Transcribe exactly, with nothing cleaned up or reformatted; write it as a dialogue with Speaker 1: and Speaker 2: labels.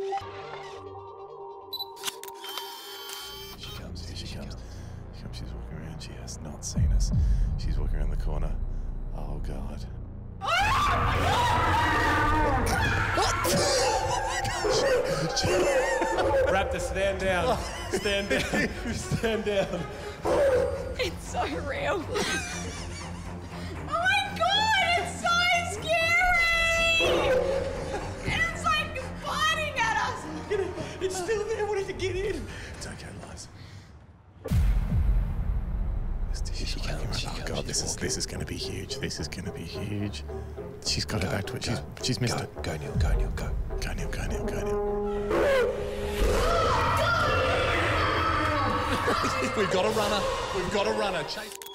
Speaker 1: She comes, here she comes. She comes, she's walking around, she has not seen us. She's walking around the corner. Oh, God.
Speaker 2: Raptor, stand down. Stand down. Stand down.
Speaker 3: It's so real. Oh my God, it's so scary! It's like biting at us.
Speaker 2: It's still there, wanting to get in.
Speaker 1: It's okay, Liz. She comes, she oh, God, this is, this is going to be huge. This is going to be huge. She's got her back to it. She's, she's missed
Speaker 4: go,
Speaker 1: it.
Speaker 4: Go, Neil, go, Neil, go.
Speaker 1: Go, Neil, go, Neil, go, Neil.
Speaker 4: We've got a runner. We've got a runner. Chase.